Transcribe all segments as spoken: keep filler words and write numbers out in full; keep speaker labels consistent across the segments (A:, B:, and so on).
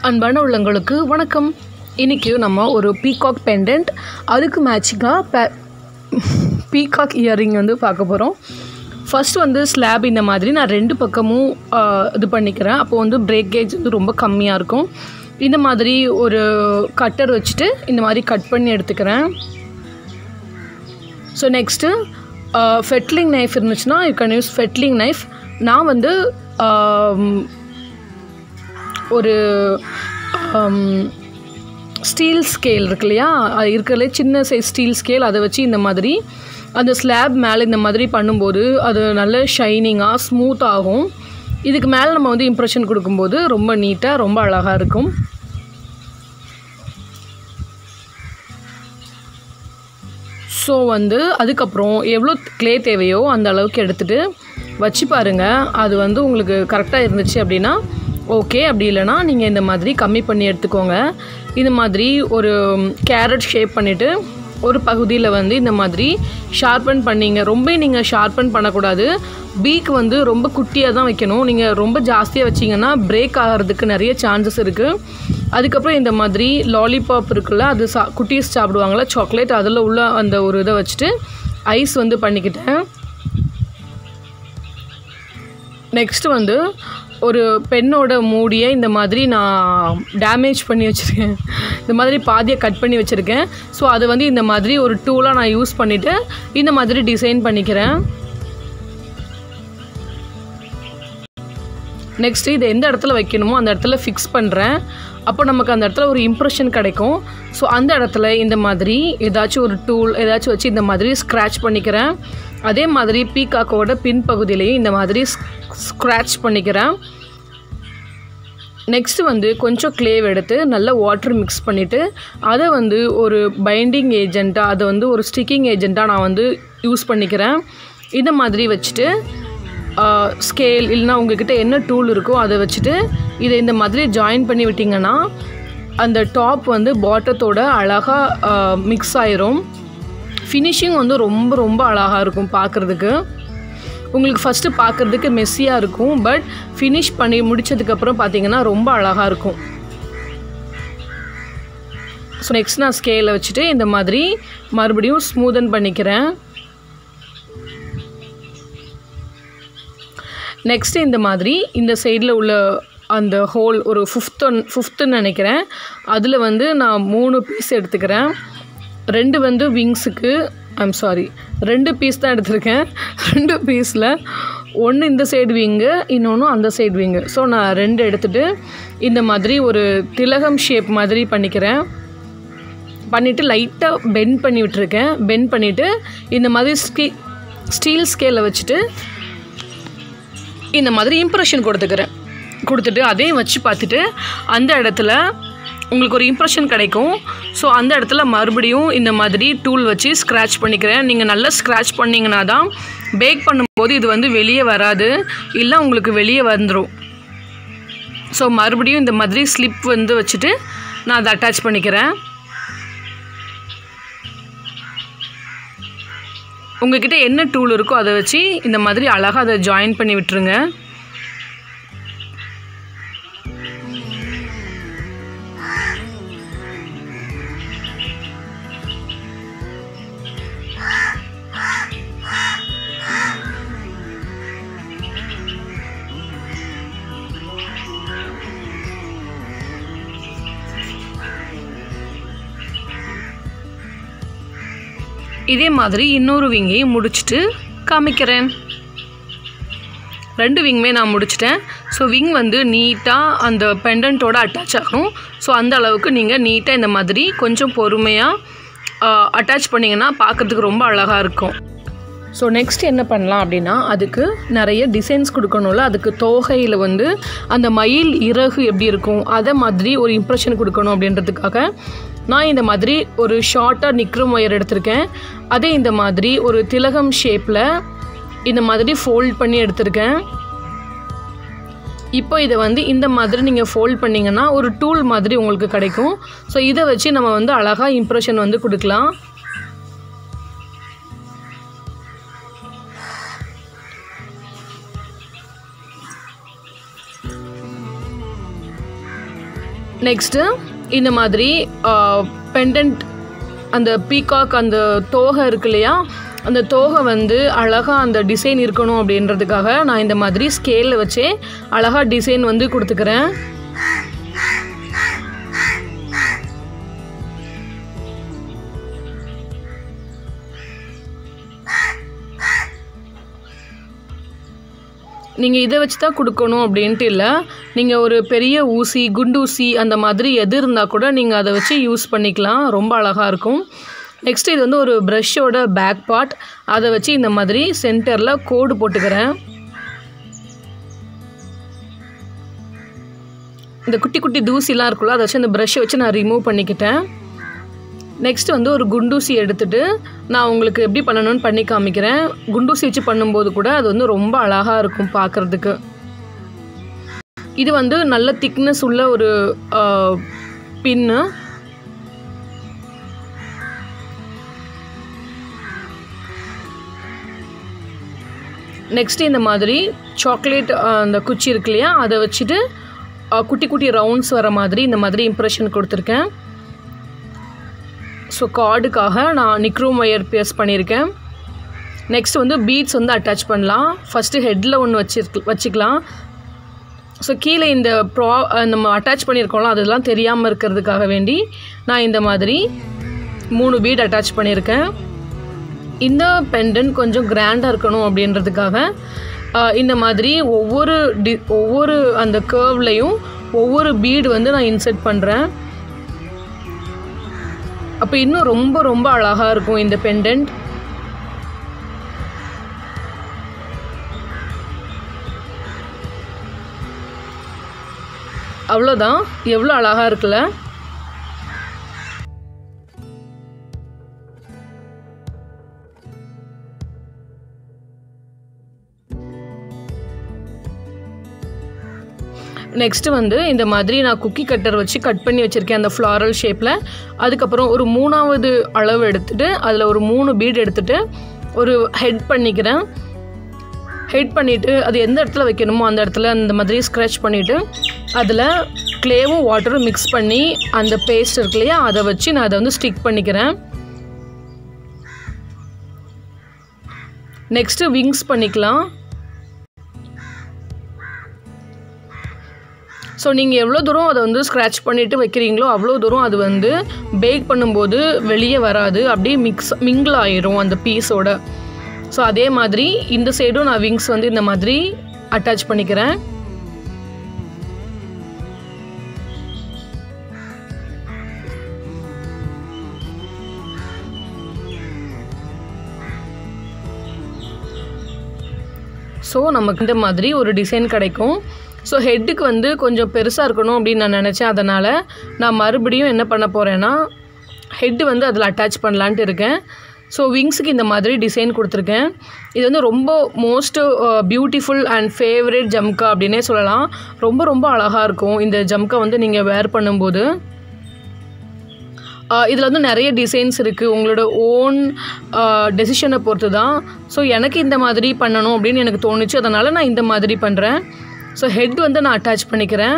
A: அன்பான உள்ளங்களுக்கு வணக்கம். இன்றைக்கி நம்ம ஒரு பீகாக் பெண்டன்ட் அதுக்கு மேட்சிங்காக பே பீகாக் இயரிங் வந்து பார்க்க போகிறோம். ஃபஸ்ட் வந்து ஸ்லாப் இந்த மாதிரி நான் ரெண்டு பக்கமும் இது பண்ணிக்கிறேன். அப்போது வந்து பிரேக்கேஜ் வந்து ரொம்ப கம்மியாக இருக்கும். இந்த மாதிரி ஒரு கட்டர் வச்சுட்டு இந்த மாதிரி கட் பண்ணி எடுத்துக்கிறேன். ஸோ நெக்ஸ்ட்டு ஃபெட்லிங் நைஃப் இருந்துச்சுன்னா you can use fettling knife. நான் வந்து ஒரு ஸ்டீல் ஸ்கேல் இருக்கு இல்லையா, அது இருக்கிறதுலே சின்ன சைஸ் ஸ்டீல் ஸ்கேல், அதை வச்சு இந்த மாதிரி அந்த ஸ்லாப் மேலே இந்த மாதிரி பண்ணும்போது அது நல்ல ஷைனிங்காக ஸ்மூத் ஆகும். இதுக்கு மேலே நம்ம வந்து இம்ப்ரெஷன் கொடுக்கும்போது ரொம்ப நீட்டாக ரொம்ப அழகாக இருக்கும். ஸோ வந்து அதுக்கப்புறம் எவ்வளோ க்ளே தேவையோ அந்த அளவுக்கு எடுத்துகிட்டு வச்சு பாருங்கள். அது வந்து உங்களுக்கு கரெக்டாக இருந்துச்சு அப்படின்னா ஓகே, அப்படி இல்லைனா நீங்கள் இந்த மாதிரி கம்மி பண்ணி எடுத்துக்கோங்க. இந்த மாதிரி ஒரு கேரட் ஷேப் பண்ணிவிட்டு ஒரு பகுதியில் வந்து இந்த மாதிரி ஷார்பன் பண்ணிங்க. ரொம்ப நீங்கள் ஷார்பன் பண்ணக்கூடாது. பீக் வந்து ரொம்ப குட்டியாக தான் வைக்கணும். நீங்கள் ரொம்ப ஜாஸ்தியாக வச்சிங்கன்னா பிரேக் ஆகிறதுக்கு நிறைய சான்சஸ் இருக்குது. அதுக்கப்புறம் இந்த மாதிரி லாலிபாப் இருக்குல்ல, அது சா குட்டீஸ் சாப்பிடுவாங்களா சாக்லேட், அதில் உள்ள அந்த ஒரு இதை வச்சுட்டு ஐஸ் வந்து பண்ணிக்கிட்டேன். நெக்ஸ்ட்டு வந்து ஒரு பெண்ணோட மூடியை இந்த மாதிரி நான் டேமேஜ் பண்ணி வச்சுருக்கேன். இந்த மாதிரி பாதியை கட் பண்ணி வச்சுருக்கேன். ஸோ அதை வந்து இந்த மாதிரி ஒரு டூலாக நான் யூஸ் பண்ணிவிட்டு இந்த மாதிரி டிசைன் பண்ணிக்கிறேன். நெக்ஸ்ட்டு இதை எந்த இடத்துல வைக்கணுமோ அந்த இடத்துல ஃபிக்ஸ் பண்ணுறேன். அப்போ நமக்கு அந்த இடத்துல ஒரு இம்ப்ரெஷன் கிடைக்கும். ஸோ அந்த இடத்துல இந்த மாதிரி ஏதாச்சும் ஒரு டூல் ஏதாச்சும் வச்சு இந்த மாதிரி ஸ்க்ராட்ச் பண்ணிக்கிறேன். அதே மாதிரி பீகாக்கோட பின்பகுதியிலையும் இந்த மாதிரி ஸ்க்ராட்ச் பண்ணிக்கிறேன். நெக்ஸ்ட்டு வந்து கொஞ்சம் க்ளேவ் எடுத்து நல்லா வாட்டர் மிக்ஸ் பண்ணிவிட்டு அதை வந்து ஒரு பைண்டிங் ஏஜெண்ட்டாக, அதை வந்து ஒரு ஸ்டிக்கிங் ஏஜெண்ட்டாக நான் வந்து யூஸ் பண்ணிக்கிறேன். இந்த மாதிரி வச்சுட்டு ஸ்கேல் இல்லைனா உங்கள்கிட்ட என்ன டூல் இருக்கோ அதை வச்சுட்டு இதை இந்த மாதிரி ஜாயின் பண்ணி விட்டிங்கன்னா அந்த டாப் வந்து பாட்டத்தோட அழகாக மிக்ஸ் ஆயிரும். ஃபினிஷிங் வந்து ரொம்ப ரொம்ப அழகாக இருக்கும் பார்க்குறதுக்கு. உங்களுக்கு ஃபஸ்ட்டு பார்க்குறதுக்கு மெஸ்ஸியாக இருக்கும், பட் ஃபினிஷ் பண்ணி முடித்ததுக்கப்புறம் பார்த்திங்கன்னா ரொம்ப அழகாக இருக்கும். ஸோ நெக்ஸ்ட் நான் ஸ்கேலை வச்சுட்டு இந்த மாதிரி மறுபடியும் ஸ்மூதன் பண்ணிக்கிறேன். நெக்ஸ்ட்டு இந்த மாதிரி இந்த சைடில் உள்ள அந்த ஹோல் ஒரு ஃபிஃப்த்து ஃபிஃப்த்துன்னு நினைக்கிறேன், அதில் வந்து நான் மூணு பீஸ் எடுத்துக்கிறேன். ரெண்டு வந்து விங்ஸுக்கு ஐம் சாரி ரெண்டு பீஸ் தான் எடுத்திருக்கேன். ரெண்டு பீஸில் ஒன்று இந்த சைடு விங்கு, இன்னொன்று அந்த சைடு விங்கு. ஸோ நான் ரெண்டு எடுத்துகிட்டு இந்த மாதிரி ஒரு திலகம் ஷேப் மாதிரி பண்ணிக்கிறேன். பண்ணிவிட்டு லைட்டாக பெண்ட் பண்ணி விட்டுருக்கேன். பெண்ட் பண்ணிவிட்டு இந்த மாதிரி ஸ்கீ ஸ்டீல் ஸ்கேலை வச்சுட்டு இந்த மாதிரி இம்ப்ரெஷன் கொடுத்துக்கிறேன். கொடுத்துட்டு அதையும் வச்சு பார்த்துட்டு அந்த இடத்துல உங்களுக்கு ஒரு இம்ப்ரெஷன் கிடைக்கும். ஸோ அந்த இடத்துல மறுபடியும் இந்த மாதிரி டூல் வச்சு ஸ்க்ராட்ச் பண்ணிக்கிறேன். நீங்கள் நல்லா ஸ்க்ராட்ச் பண்ணிங்கன்னா தான் பேக் பண்ணும்போது இது வந்து வெளியே வராது, இல்லை உங்களுக்கு வெளியே வந்துடும். ஸோ மறுபடியும் இந்த மாதிரி ஸ்லிப் வந்து வச்சுட்டு நான் அதை அட்டாச் பண்ணிக்கிறேன். உங்கள்கிட்ட என்ன டூல் இருக்கோ அதை வச்சு இந்த மாதிரி அழகாக அதை ஜாயின் பண்ணி விட்டுருங்க. இதே மாதிரி இன்னொரு விங்கையும் முடிச்சுட்டு காமிக்கிறேன். ரெண்டு விங்குமே நான் முடிச்சிட்டேன். ஸோ விங் வந்து நீட்டாக அந்த பெண்டன்ட்டோட அட்டாச் ஆகும். ஸோ அந்த அளவுக்கு நீங்கள் நீட்டாக இந்த மாதிரி கொஞ்சம் பொறுமையாக அட்டாச் பண்ணிங்கன்னா பார்க்குறதுக்கு ரொம்ப அழகாக இருக்கும். ஸோ நெக்ஸ்ட் என்ன பண்ணலாம் அப்படின்னா, அதுக்கு நிறைய டிசைன்ஸ் கொடுக்கணும்ல, அதுக்கு தோகையில் வந்து அந்த மயில் இறகு எப்படி இருக்கும் அதை மாதிரி ஒரு இம்ப்ரெஷன் கொடுக்கணும். அப்படின்றதுக்காக நான் இந்த மாதிரி ஒரு ஷார்ட்டாக நிக்ரம் ஒயர் எடுத்திருக்கேன். அதே இந்த மாதிரி ஒரு திலகம் ஷேப்பில் இந்த மாதிரி ஃபோல்ட் பண்ணி எடுத்திருக்கேன். இப்போ இதை வந்து இந்த மாதிரி நீங்கள் ஃபோல்ட் பண்ணிங்கன்னா ஒரு டூல் மாதிரி உங்களுக்கு கிடைக்கும். ஸோ இதை வச்சு நம்ம வந்து அழகாக இம்ப்ரெஷன் வந்து கொடுக்கலாம். நெக்ஸ்ட்டு இந்த மாதிரி பெண்டன்ட் அந்த பீகாக் அந்த தோகை இருக்கு இல்லையா, அந்த தோகை வந்து அழகாக அந்த டிசைன் இருக்கணும் அப்படின்றதுக்காக நான் இந்த மாதிரி ஸ்கேலில் வச்சே அழகாக டிசைன் வந்து கொடுத்துக்கிறேன். நீங்கள் இதை வச்சு தான் கொடுக்கணும் அப்படின்ட்டு இல்லை, நீங்கள் ஒரு பெரிய ஊசி குண்டூசி அந்த மாதிரி எது இருந்தால் கூட நீங்கள் அதை வச்சு யூஸ் பண்ணிக்கலாம், ரொம்ப அழகாக இருக்கும். நெக்ஸ்ட் இது வந்து ஒரு ப்ரஷ்ஷோட பேக் பார்ட், அதை வச்சு இந்த மாதிரி சென்டரில் கோடு போட்டுக்கிறேன். இந்த குட்டி குட்டி தூசிலாம் இருக்குல்ல, அதை வச்சு அந்த ப்ரஷ்ஷை வச்சு நான் ரிமூவ் பண்ணிக்கிட்டேன். நெக்ஸ்ட் வந்து ஒரு குண்டூசி எடுத்துகிட்டு நான் உங்களுக்கு எப்படி பண்ணணும்னு பண்ணி காமிக்கிறேன். குண்டூசி வச்சு பண்ணும்போது கூட அது வந்து ரொம்ப அழகாக இருக்கும் பார்க்குறதுக்கு. இது வந்து நல்ல திக்னஸ் உள்ள ஒரு பின்னு. நெக்ஸ்ட் இந்த மாதிரி சாக்லேட் அந்த குச்சி இருக்கு இல்லையா, அதை வச்சுட்டு குட்டி குட்டி ரவுண்ட்ஸ் வர மாதிரி இந்த மாதிரி இம்ப்ரெஷன் கொடுத்துருக்கேன். ஸோ கார்டுக்காக நான் நிக்ரோம் ஒயர் பேஸ்ட் பண்ணியிருக்கேன். நெக்ஸ்ட் வந்து பீட்ஸ் வந்து அட்டாச் பண்ணலாம். ஃபஸ்ட்டு ஹெட்டில் ஒன்று வச்சு வச்சுக்கலாம். ஸோ கீழே இந்த ப்ரா நம்ம அட்டாச் பண்ணியிருக்கோம்ல, அதெல்லாம் தெரியாமல் இருக்கிறதுக்காக வேண்டி நான் இந்த மாதிரி மூணு பீட் அட்டாச் பண்ணியிருக்கேன். இந்த பெண்டன்ட் கொஞ்சம் கிராண்டாக இருக்கணும் அப்படின்றதுக்காக இந்த மாதிரி ஒவ்வொரு டி ஒவ்வொரு அந்த கர்வ்லையும் ஒவ்வொரு பீடு வந்து நான் இன்செர்ட் பண்ணுறேன். அப்போ இன்னும் ரொம்ப ரொம்ப அழகாக இருக்கும் இந்த பெண்டன்ட். அவ்வளோதான், எவ்வளோ அழகாக இருக்குல்ல. நெக்ஸ்ட்டு வந்து இந்த மாதிரி நான் குக்கி கட்டர் வச்சு கட் பண்ணி வச்சுருக்கேன் அந்த ஃப்ளாரல் ஷேப்பில். அதுக்கப்புறம் ஒரு மூணாவது அளவு எடுத்துகிட்டு அதில் ஒரு மூணு பீட் எடுத்துகிட்டு ஒரு ஹெட் பண்ணிக்கிறேன். ஹெட் பண்ணிவிட்டு அது எந்த இடத்துல வைக்கணுமோ அந்த இடத்துல அந்த மாதிரி ஸ்க்ராட்ச் பண்ணிவிட்டு அதில் க்ளேவும் வாட்டரும் மிக்ஸ் பண்ணி அந்த பேஸ்ட் இருக்கு இல்லையா, அதை வச்சு நான் அதை வந்து ஸ்டிக் பண்ணிக்கிறேன். நெக்ஸ்ட்டு விங்ஸ் பண்ணிக்கலாம். ஸோ நீங்கள் எவ்வளோ தூரம் அதை வந்து ஸ்க்ராட்ச் பண்ணிவிட்டு வைக்கிறீங்களோ அவ்வளோ தூரம் அது வந்து பேக் பண்ணும்போது வெளியே வராது, அப்படியே மிக்ஸ் மிங்கிள் ஆயிரும் அந்த பீஸோட. ஸோ அதே மாதிரி இந்த சைடும் நான் விங்ஸ் வந்து இந்த மாதிரி அட்டாச் பண்ணிக்கிறேன். ஸோ நமக்கு இந்த மாதிரி ஒரு டிசைன் கிடைக்கும். ஸோ ஹெட்டுக்கு வந்து கொஞ்சம் பெருசாக இருக்கணும் அப்படின்னு நான் நினச்சேன். அதனால் நான் மறுபடியும் என்ன பண்ண போகிறேன்னா ஹெட்டு வந்து அதில் அட்டாச் பண்ணலான்ட்டு இருக்கேன். ஸோ விங்ஸுக்கு இந்த மாதிரி டிசைன் கொடுத்துருக்கேன். இது வந்து ரொம்ப most beautiful and favourite jhumka அப்படின்னே சொல்லலாம். ரொம்ப ரொம்ப அழகாக இருக்கும் இந்த ஜம்கா வந்து நீங்கள் வேர் பண்ணும்போது. இதில் வந்து நிறைய டிசைன்ஸ் இருக்குது, உங்களோட ஓன் டெசிஷனை பொறுத்து தான். ஸோ எனக்கு இந்த மாதிரி பண்ணணும் அப்படின்னு எனக்கு தோணுச்சு, அதனால் நான் இந்த மாதிரி பண்ணுறேன். ஸோ ஹெட் வந்து நான் அட்டாச் பண்ணிக்கிறேன்.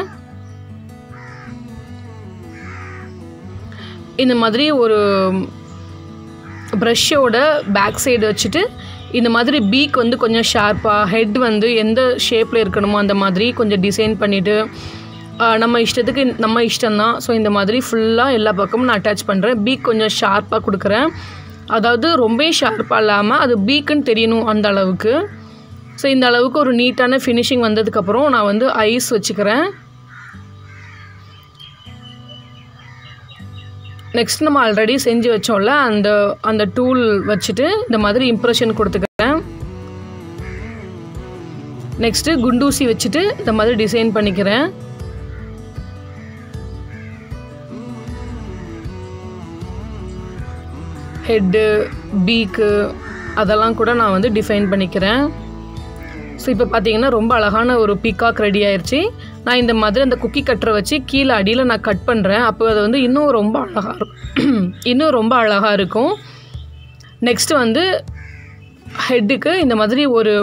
A: இந்த மாதிரி ஒரு ப்ரஷ்ஷோட பேக் சைடு வச்சுட்டு இந்த மாதிரி பீக் வந்து கொஞ்சம் ஷார்ப்பாக, ஹெட் வந்து எந்த ஷேப்பில் இருக்கணுமோ அந்த மாதிரி கொஞ்சம் டிசைன் பண்ணிவிட்டு நம்ம இஷ்டத்துக்கு நம்ம இஷ்டம்தான். ஸோ இந்த மாதிரி ஃபுல்லாக எல்லா பக்கமும் நான் அட்டாச் பண்ணுறேன். பீக் கொஞ்சம் ஷார்ப்பாக கொடுக்குறேன், அதாவது ரொம்ப ஷார்ப்பாக இல்லாமல் அது பீக்குன்னு தெரியணும் அந்த அளவுக்கு. ஸோ இந்த அளவுக்கு ஒரு நீட்டான ஃபினிஷிங் வந்ததுக்கப்புறம் நான் வந்து ஐஸ் வச்சுக்கிறேன். நெக்ஸ்ட் நம்ம ஆல்ரெடி செஞ்சு வச்சோம்ல அந்த அந்த டூல் வச்சுட்டு இந்த மாதிரி இம்ப்ரெஷன் கொடுத்துக்கிறேன். நெக்ஸ்ட்டு குண்டூசி வச்சுட்டு இந்த மாதிரி டிசைன் பண்ணிக்கிறேன். ஹெட்டு பீக்கு அதெல்லாம் கூட நான் வந்து டிஃபைன் பண்ணிக்கிறேன். ஸோ இப்போ பார்த்தீங்கன்னா ரொம்ப அழகான ஒரு பீகாக் ரெடி ஆயிடுச்சு. நான் இந்த மாதிரி அந்த குக்கி கட்டரை வச்சு கீழே அடியில் நான் கட் பண்ணுறேன். அப்போ அது வந்து இன்னும் ரொம்ப அழகாக இருக்கும் இன்னும் ரொம்ப அழகாக இருக்கும். நெக்ஸ்ட்டு வந்து ஹெட்டுக்கு இந்த மாதிரி ஒரு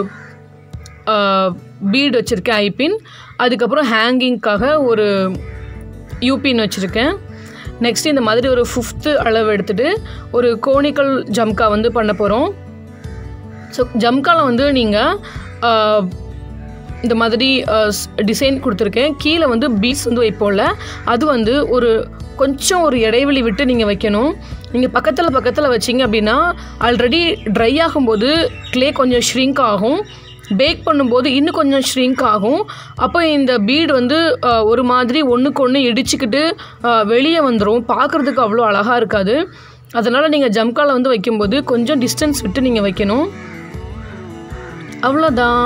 A: பீட் வச்சுருக்கேன் ஐபின். அதுக்கப்புறம் ஹேங்கிங்க்காக ஒரு யூபின்னு வச்சுருக்கேன். நெக்ஸ்ட் இந்த மாதிரி ஒரு ஃபிஃப்த்து அளவு எடுத்துகிட்டு ஒரு கோனிக்கல் ஜம்கா வந்து பண்ண போகிறோம். ஸோ ஜம்காவில் வந்து நீங்கள் இந்த மாதிரி டிசைன் கொடுத்துருக்கேன். கீழே வந்து பீட்ஸ் வந்து வைப்போம்ல, அது வந்து ஒரு கொஞ்சம் ஒரு இடைவெளி விட்டு நீங்கள் வைக்கணும். நீங்கள் பக்கத்தில் பக்கத்தில் வச்சிங்க அப்படின்னா ஆல்ரெடி ட்ரை ஆகும்போது க்ளே கொஞ்சம் ஷ்ரிங்க் ஆகும், பேக் பண்ணும்போது இன்னும் கொஞ்சம் ஷ்ரிங்க் ஆகும். அப்போ இந்த பீடு வந்து ஒரு மாதிரி ஒன்றுக்கு ஒன்று இடிச்சுக்கிட்டு வெளியே வந்துடும், பார்க்குறதுக்கு அவ்வளோ அழகாக இருக்காது. அதனால் நீங்கள் ஜம்காவில் வந்து வைக்கும்போது கொஞ்சம் டிஸ்டன்ஸ் விட்டு நீங்கள் வைக்கணும். அவ்வளோதான்.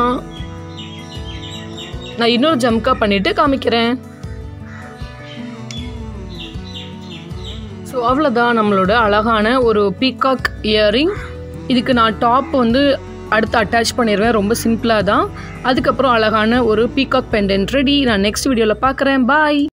A: நான் இன்னொரு ஜம்கா பண்ணிவிட்டு காமிக்கிறேன். ஸோ அவ்வளோதான் நம்மளோட அழகான ஒரு பீகாக் இயரிங். இதுக்கு நான் டாப் வந்து அடுத்து அட்டாச் பண்ணிடுவேன், ரொம்ப சிம்பிளாக தான். அதுக்கப்புறம் அழகான ஒரு பீகாக் பெண்டன்ட் ரெடி. நான் நெக்ஸ்ட் வீடியோவில் பார்க்குறேன். பாய்.